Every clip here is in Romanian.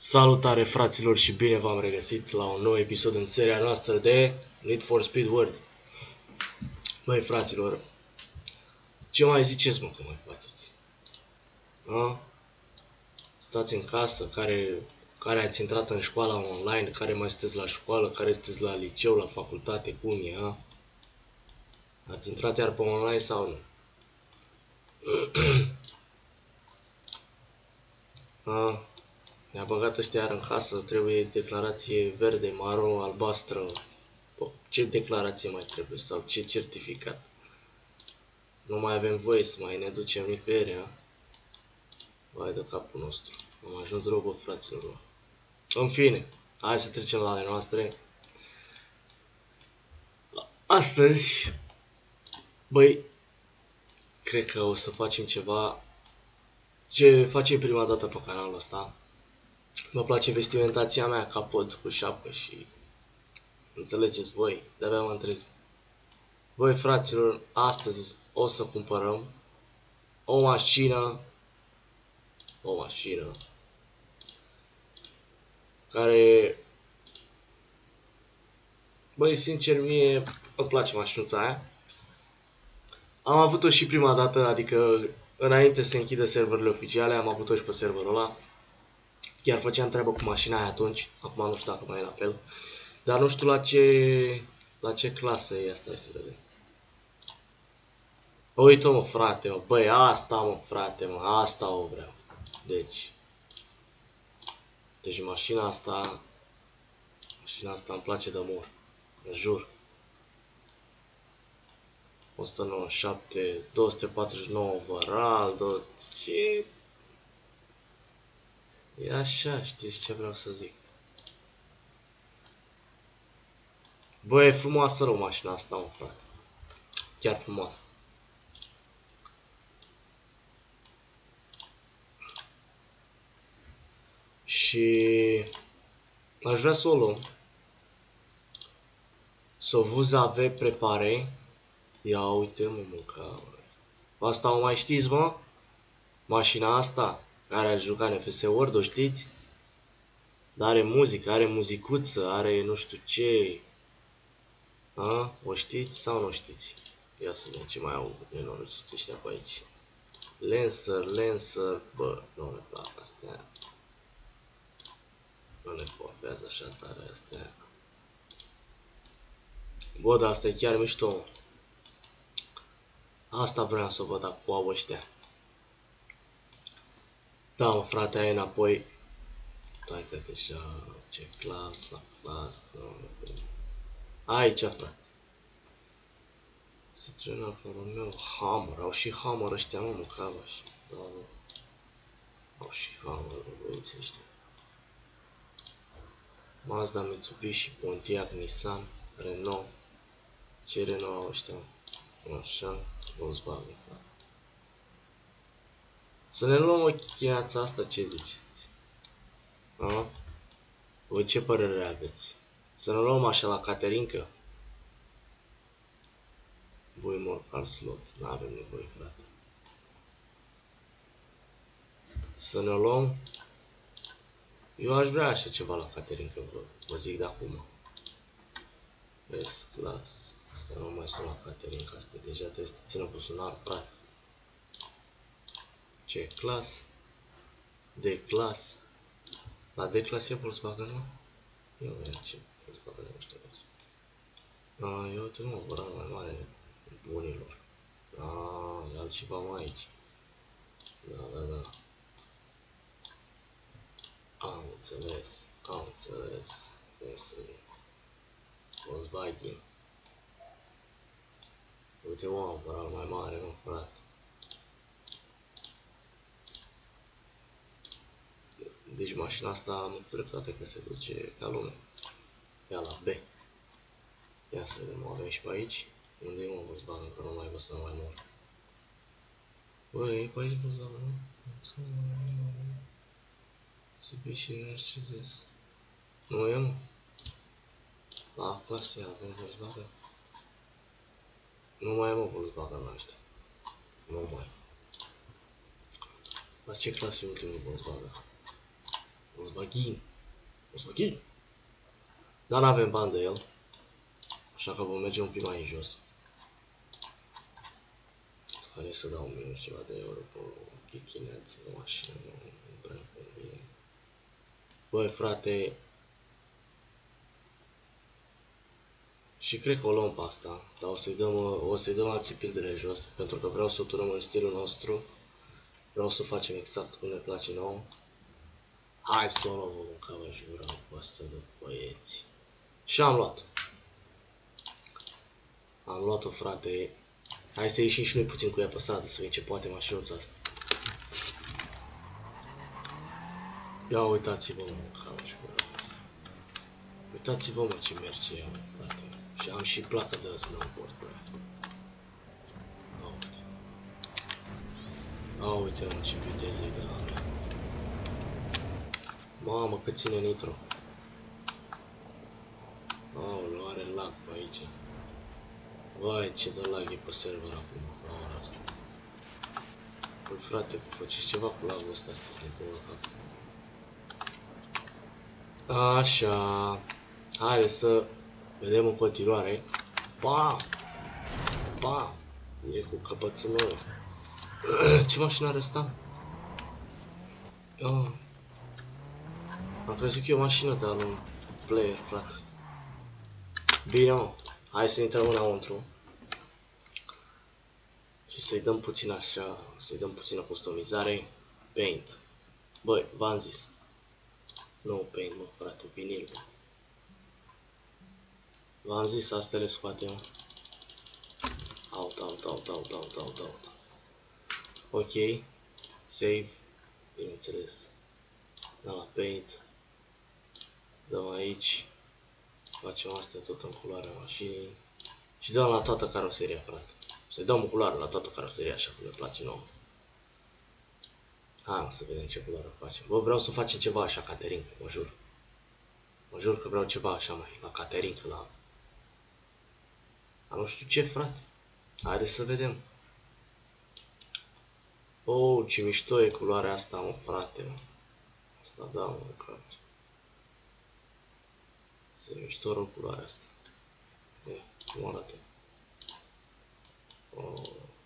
Salutare fraților și bine v-am regăsit la un nou episod în seria noastră de Need for Speed World. Băi fraților, ce mai ziceți mă că mai faceți? A? Stați în casă, care ați intrat în școala online, care mai sunteți la școală, care sunteți la liceu, la facultate, cum e, a? Ați intrat iar pe online sau nu? A? Ne-a băgat ăștia iar în casă, trebuie declarație verde, maro, albastră. Ce declarație mai trebuie sau ce certificat? Nu mai avem voie să mai ne ducem nicăieri, a? Vai de capul nostru. Am ajuns rău, bă, fraților. În fine, hai să trecem la ale noastre. Astăzi, băi, cred că o să facem ceva ce facem prima dată pe canalul ăsta. Mă place vestimentația mea, capot cu șapcă și înțelegeți voi, de-abia mă întrez. Voi fraților, astăzi o să cumpărăm o mașină care, băi, sincer, mie îmi place mașinuța aia. Am avut-o și prima dată, adică înainte să închidă serverele oficiale, am avut-o și pe serverul ăla. Chiar făceam treabă cu mașina aia atunci, acum nu știu dacă mai e la fel. Dar nu știu la ce clasă e asta, să vedem. Uite-o mă frate, mă, băi, asta mă frate, mă, asta o vreau. Deci mașina asta îmi place de mor, îmi jur. 197, 249 overall, ce? E așa, știți ce vreau să zic. Bă, e frumoasă rău mașina asta, mă, frate. Chiar frumoasă. Și aș vrea să o luăm. Să vous avez préparé. Ia uite, mă, mânca. Asta o mai știți, mă? Mașina asta, care a jucat NFS World, o știți? Dar are muzică, are muzicuță, are nu știu ce. A? O știți sau nu știți? Ia să vedem ce mai au nenorociți ăștia pe aici. Lancer, bă, nu ne plac astea. Nu ne coafează așa tare astea. Bă, dar asta e chiar mișto. Asta vreau să o văd cu au ăștia. Da, mă, frate, ai înapoi. Stai că deja, ce clasă. Aici, frate. Citroen Alfa Romeo, Hammer, au și Hammer ăștia, mă, cavași. Da, mă. Au și Hammer, băieți ăștia. Mazda, Mitsubishi, Pontiac, Nissan, Renault. Ce Renault au ăștia, mă? Așa, Volkswagen, frate. Să ne luăm o chiața asta, ce ziceți? A? Voi ce părere aveți? Să ne luăm așa la Caterinca? Voi mor car slot, n-avem nevoie, frate. Să ne luăm. Eu aș vrea așa ceva la Caterinca, vă zic de acum. S-Class. Asta nu mai sunt la Caterinca, asta deja trebuie să țină buzunar, frate. C-Class. D-Class. La D-Class e Volkswagen, nu? Eu vreau ce Volkswagen nu știu. Eu uite, mă, vă mai mare bunilor. E altceva mai aici. Da. Am înțeles. Volkswagen. Uite, mă, vă mai mare, mă, frate. Deci mașina asta am avut dreptate că se duce ca lume. Ia la B. Ia să vedem, o avem și pe aici. Unde e, mă, Volkswagen, că nu mai văd să mai mor. Bă, e pe aici Volkswagen, nu? Mitsubishi, Mercedes. Nu e, mă? La clase avem Volkswagen. Nu mai e, mă, Volkswagen la ăștia. Nu mai. La ce clasă e ultimul Volkswagen? Volkswagen. Dar n-avem bani de el. Așa că vom merge un pic mai în jos. Hai să dau minus ceva de euro pe chichineață de mașină, nu prea convine. Băi, frate. Și cred că o luăm pe asta, dar o să-i dăm alții pildele jos, pentru că vreau să o turăm în stilul nostru. Vreau să o facem exact cum ne place nouă. Hai să o luăm în cavajura cu asta de băieți. Și am luat. Am luat-o, frate. Hai să ieșim și noi puțin cu ea pe stradă, să vedem ce poate mașinuța asta. Ia uitați-vă, mă, în cavajura asta. Uitați-vă, mă, ce merge ea, mă, frate. Și am și placă de ăsta la bord, bă. Uite, mă, ce viteză e de la mea. Mamă, cât ține nitro. Aoleu, are lag pe aici. Vai, ce de lag e pe server acum, la ora asta. Păi, frate, faceți ceva cu lagul ăsta astăzi, nebun la cap. Așa. Haide să vedem în continuare. Pa! Pa! E cu căpățânul. Ce mașină are asta? Am crezut că e o mașină de al un player, frate. Bine, mă. Hai să intrăm înăuntru. Și să-i dăm puțin așa, să-i dăm puțină customizare. Paint. Băi, v-am zis. Nu paint, mă, frate, vinil, mă. V-am zis, astea le scoatem. Out. Ok. Save. Bineînțeles. Dăm la paint. Dăm aici. Facem astea tot în culoarea mașinii. Și dăm la toată caroseria, frate. Să-i dăm o culoare la toată caroseria, așa cum ne place nouă. Hai, mă, să vedem ce culoare facem. Bă, vreau să facem ceva așa, catering, mă jur. Mă jur că vreau ceva așa, mai, la catering, la... nu știu ce, frate. Haideți să vedem. Oh, ce mișto e culoarea asta, mă, frate, mă. Asta da, mă, că... Este mișto rău culoarea asta. E, cum arată? Oh.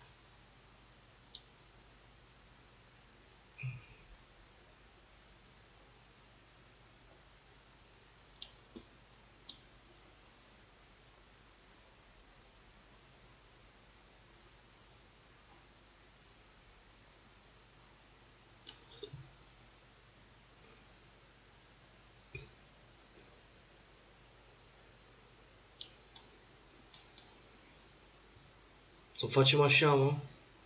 Să facem așa, mă.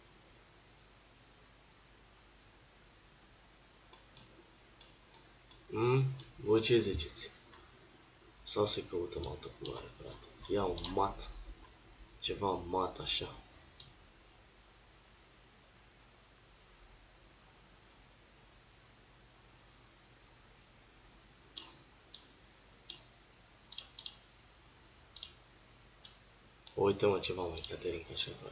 Voi ce ziceți? Sau să-i căutăm altă culoare, frate? Ia un mat. Ceva mat, așa. Uite, mă, ceva mai catering, așa, frate.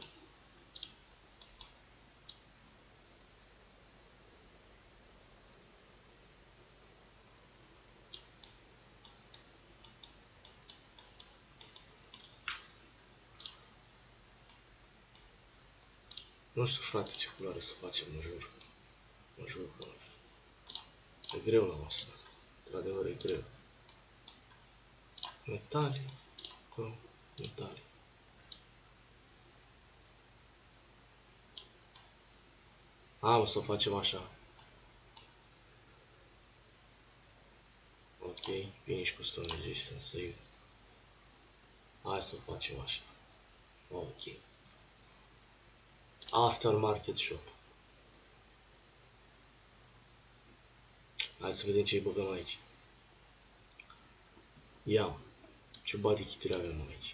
Nu știu, frate, ce culoare să facem, mă jur. Mă jur că nu știu. E greu la mașina asta. Într-adevăr, e greu. Metalic. Acolo, metalic. Mă, să o facem așa. Ok, finish customization, save. Hai să o facem așa. Ok. Aftermarket shop. Hai să vedem ce îi băgăm aici. Ia. Ce body kit-uri avem aici.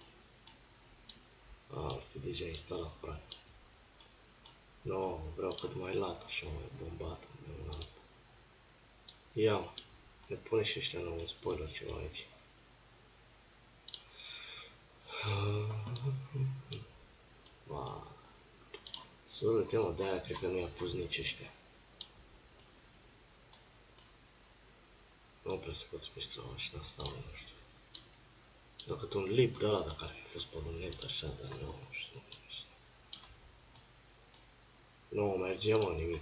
Asta e deja instalat, frate. No, vreau cât mai lat, așa, mai bombat, mai înalt. Ia. Ne pune și ăștia nou un spoiler ceva aici. Wow. Sură-te, mă, de-aia cred că nu i-a pus nici ăștia. Nu prea se pot mistra mașina asta, nu știu. Dacă tu un lip de ăla, dacă ar fi fost pe un net așa, dar nu știu. Nu merge, mă, nimic.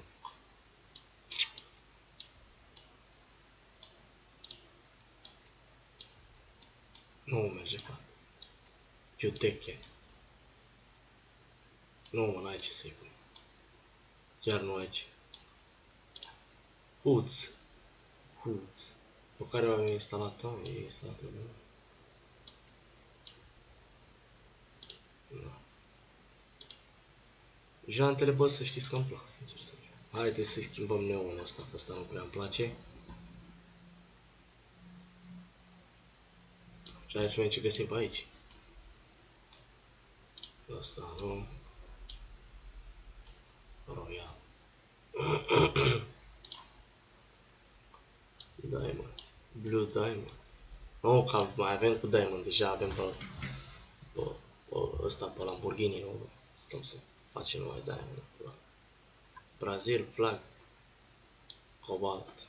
Nu merge, frate. Chiuteche. Nu, mă, n-ai ce să-i pui. Chiar nu ai ce. Huț. Pe care o am instalat, e instalată, nu? Nu. Jantele, bă, să știți că îmi plac, sincer să fiu. Haideți să-i schimbăm neonul ăsta, că ăsta nu prea îmi place. Și hai să vedem ce găsim pe aici. Asta nu. Royal. Diamond. Blue Diamond. Nu, că mai avem cu Diamond, deja avem pe ăsta, pe Lamborghini, nu? Stăm să facem numai Diamond. Brazil, flag. Cobalt.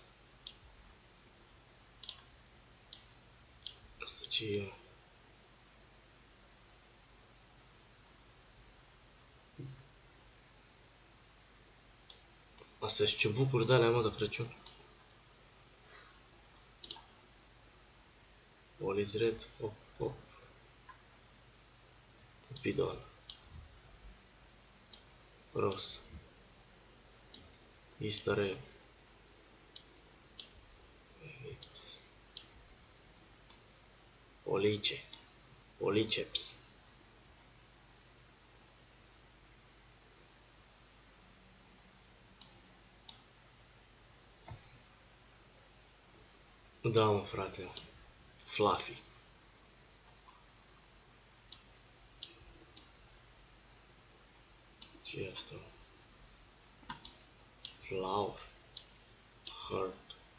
Asta ce e? Astea sunt ciubucuri de alea, mă, de Crăciun. All is red, hop, hop. Cupidon. Ros. Easter egg. Police. Policeps. Da, mă, frate. Fluffy. Ce e asta? Flower. Heart.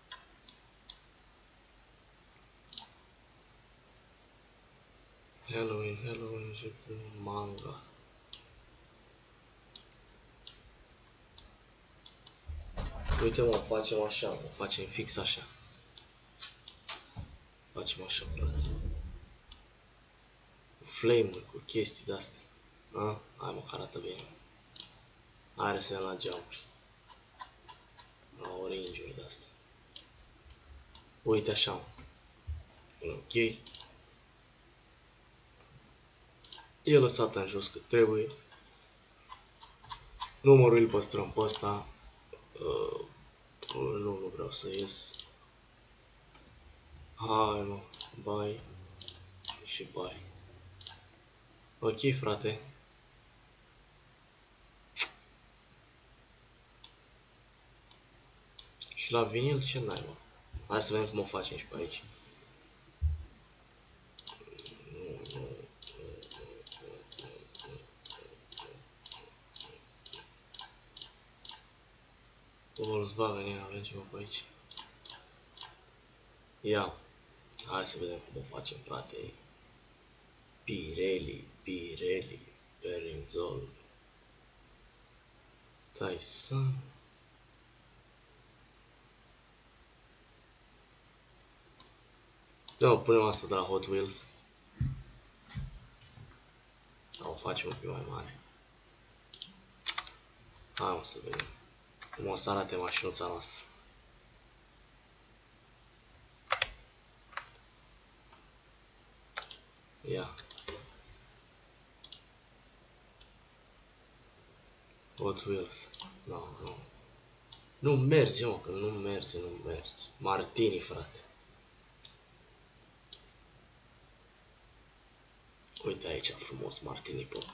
Halloween și manga. Uite, mă, facem așa, mă, facem fix așa. Facem așa, frate. Cu flame-uri, cu chestii de-astea. A? Hai, mă, că arată bine. Are să la geamuri. La orange-uri de-astea. Uite așa, mă. Ok. E lăsat în jos cât trebuie. Numărul îl păstrăm pe ăsta. Nu vreau să ies. Hai, mă, bye. Și bye. Ok, frate. Și la vinil ce n-ai, mă? Hai să vedem cum o facem și pe aici. Volkswagen, avem ceva pe aici. Ia. Hai să vedem cum o facem, frate. Pirelli, Bellinzol, Tyson. Da, punem asta de la Hot Wheels. Da, o facem un pic mai mare. Hai, mă, să vedem cum o să arate mașinuța noastră. Ia. Hot Wheels. Nu. Nu merge, mă, că nu merge. Martini, frate. Uite aici, frumos, Martini, pe.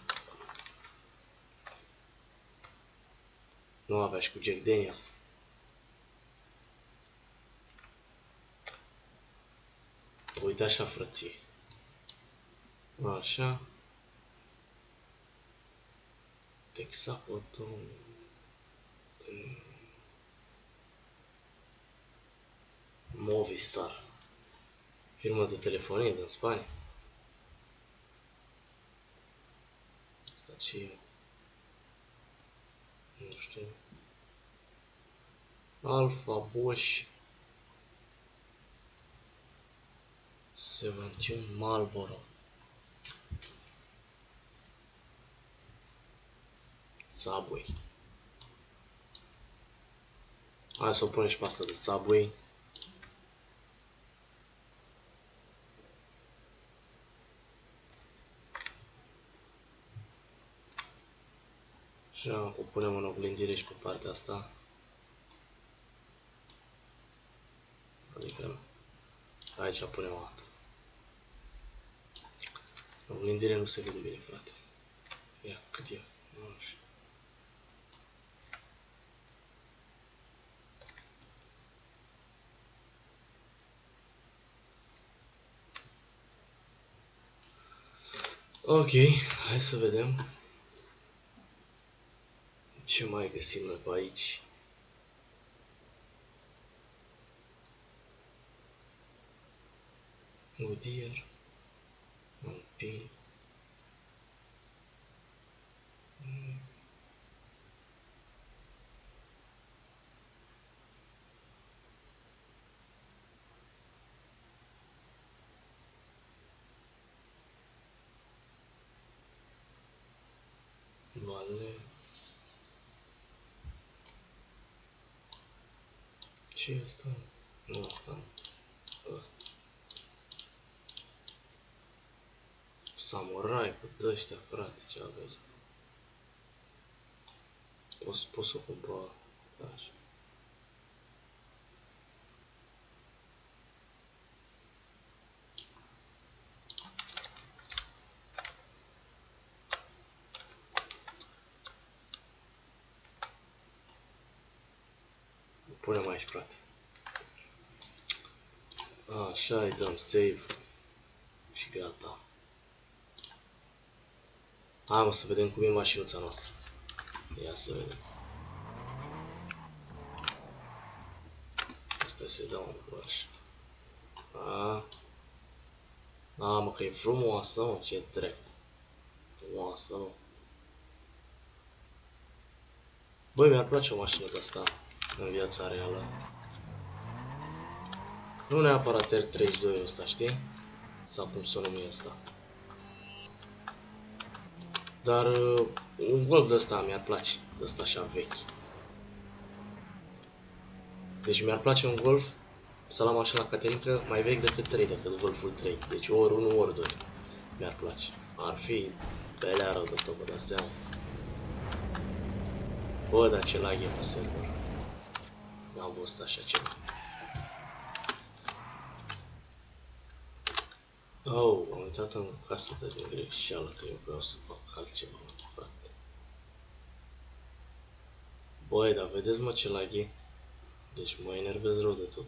Nu avea și cu Jack Daniels. Uite așa, frăție. Așa. Texacoton. Movistar. Firmă de telefonie din Spania. Asta ce e? Nu știu. Alfa, Bosch. 17 Marlboro. Subway. Hai să o punem și pe asta de Subway. Și o punem în oglindire și pe partea asta. Adică aici punem o dată. În oglindire nu se vede bine, frate. Ia, cât e? Nu știu. Ok, hai să vedem ce mai găsim noi pe aici. Goodyear, Alpine. Vale. Ce e asta? Nu asta. Asta. Samurai cu dăștia, frate, ce aveți? Poți să o cumpăr. Da, așa. O punem aici, frate. Așa, îi dăm save. Și gata. Hai mă să vedem cum e mașinuța noastră. Ia să vedem. Asta se dă un brush. Mă că e frumoasă, mă, ce trec. Frumoasă, mă. Băi, mi-ar place o mașină de asta în viața reală. Nu neapărat R32 ăsta, știi? Sau cum s-o numi ăsta. Dar un Golf de ăsta mi-ar place, de ăsta așa vechi. Deci mi-ar place un Golf să l-am așa la Caterinca mai vechi decât 3, decât Golful 3. Deci ori 1, ori 2 mi-ar place. Ar fi beleară de tot, vă dați seama. Bă, dar ce lag e pe server. N-am văzut așa ceva. Oh, am uitat în casă de din greșeală că eu vreau să fac altceva, frate. Băi, dar vedeți mă ce lag e? Deci mă enervez rău de tot.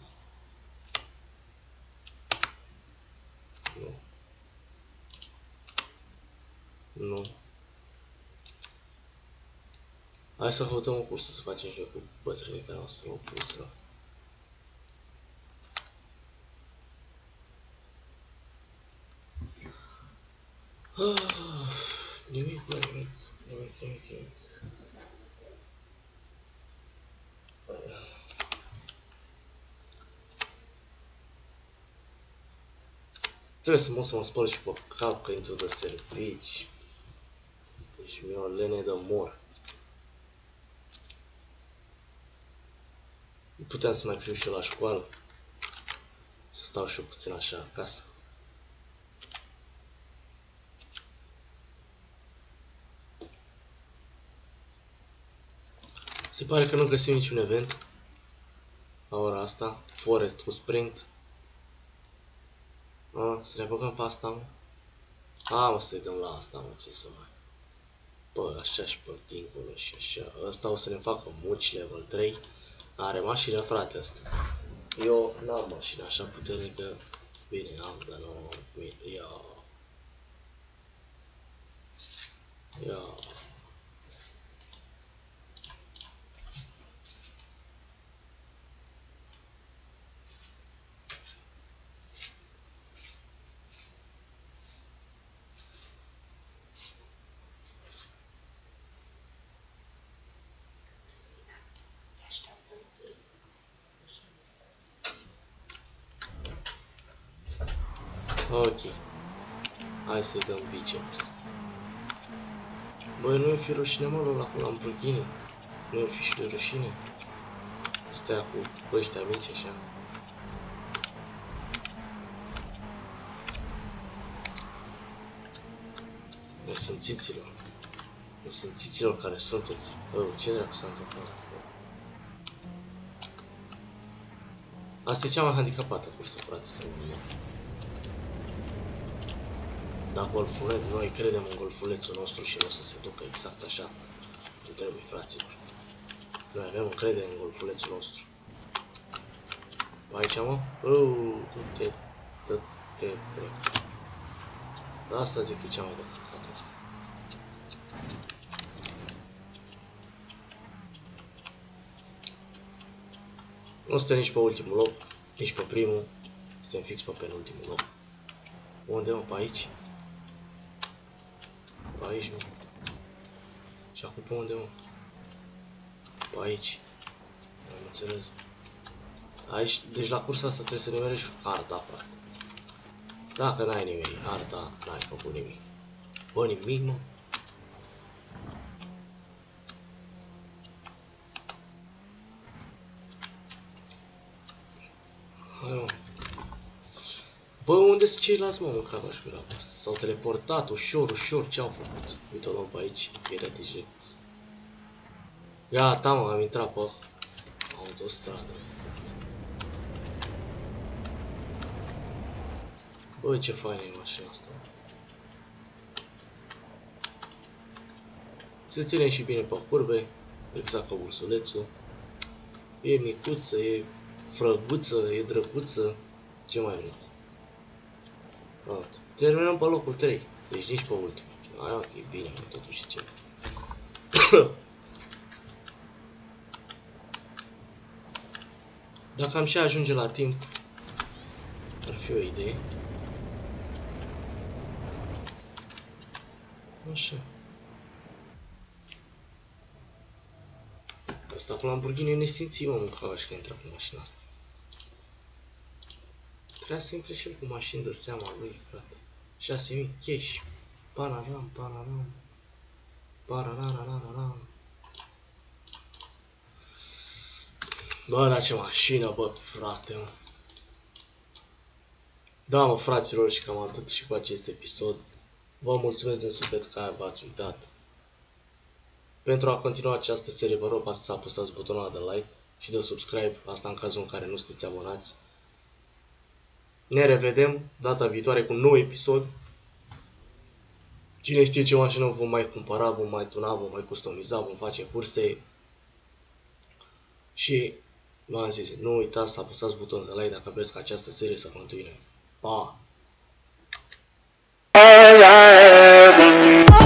Nu. Nu. Hai să căutăm o cursă să facem și cu bătrânica noastră, o cursă. Nimic. Trebuie să mă spăl și pe cap că intru de servici. Deci mi-e o lene de mor. Puteam să mai fiu și eu la școală. Să stau și eu puțin așa acasă. Se pare că nu găsim niciun event la ora asta. Forest cu sprint. Să ne băgăm pe asta, mă. Mă, să-i dăm la asta, mă, ce să mai. Bă, așa și pe dincolo și așa. Ăsta o să ne facă muci level 3. Are mașină, frate, asta. Eu n-am mașină așa puternică. Bine, am, dar nu. Bine, ia. Ok. Hai să-i dăm biceps. Băi, nu-i fi rușine, mă, la Lamborghini. Nu-i fi și de rușine. Stea cu ăștia mici, așa. Nesimțiților. Nesimțiților care sunteți. Bă, ce dracu s-a întâmplat? Asta e cea mai handicapată cursă, frate, să nu mă. Dar golfuleț, noi credem în golfulețul nostru și nu o să se ducă exact așa cum trebuie, fraților. Noi avem încredere în golfulețul nostru. Aici, mă? Du-te, trec. Asta zic că e cea mai de căcat asta. Nu suntem nici pe ultimul loc, nici pe primul. Suntem fix pe penultimul loc. Unde, mă? Pe aici? Pe aici, mă. Și acum pe unde, mă? Pe aici. Am înțeles. Aici, deci la cursa asta trebuie să nimerești harta, frate. Dacă n-ai nimerit harta, n-ai făcut nimic. Bă, nimic, mă? Hai, mă. Bă, unde sunt ceilalți, mă, mâncat aș vrea? S-au teleportat ușor, ce-au făcut? Uite-o luăm pe aici, era direct. Gata, mă, am intrat pe autostradă. Bă, ce faină e mașina asta. Se ține și bine pe curbe, exact ca ursulețul. E micuță, e frăguță, e drăguță. Ce mai vreți? Terminăm pe locul 3, deci nici pe ultimul. Aia, ok, bine, mă, totuși ce. Dacă am și ajunge la timp, ar fi o idee. Așa. Asta cu Lamborghini e nesimțit, mă, mâncava și că intra cu mașina asta. Trebuia să intre și el cu mașini de seama lui, frate. 6.000 cash. Pararam. Parararararam. Bă, dar ce mașină, bă, frate, mă. Da, mă, fraților, și cam atât și cu acest episod. Vă mulțumesc din suflet că v-ați uitat. Pentru a continua această serie, vă rog să apăsați butonul de like și de subscribe, asta în cazul în care nu sunteți abonați. Ne revedem data viitoare cu un nou episod. Cine știe ce mașină vom mai cumpăra, vom mai tuna, vom mai customiza, vom face curse. Și v-am zis, nu uitați să apăsați butonul de like dacă vreți ca această serie să continue. Pa!